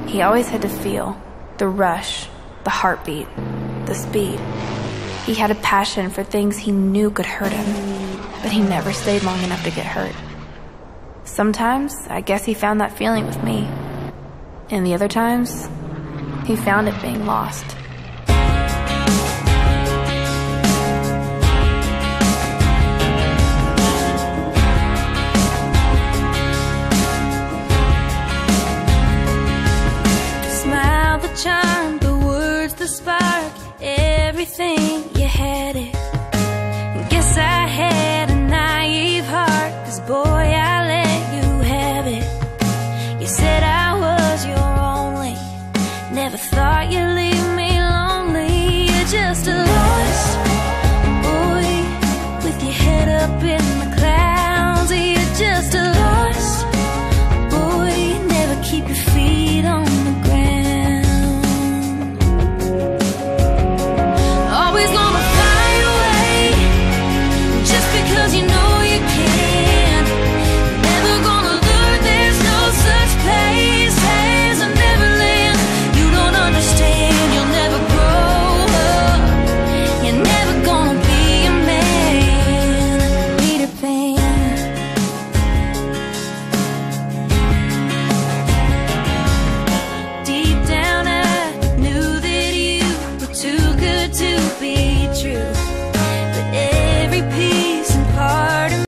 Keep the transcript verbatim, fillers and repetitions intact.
He always had to feel the rush, the heartbeat, the speed. He had a passion for things he knew could hurt him, but he never stayed long enough to get hurt. Sometimes, I guess he found that feeling with me. And the other times, he found it being lost. The smile, the charm, the words, the spark, everything you had it.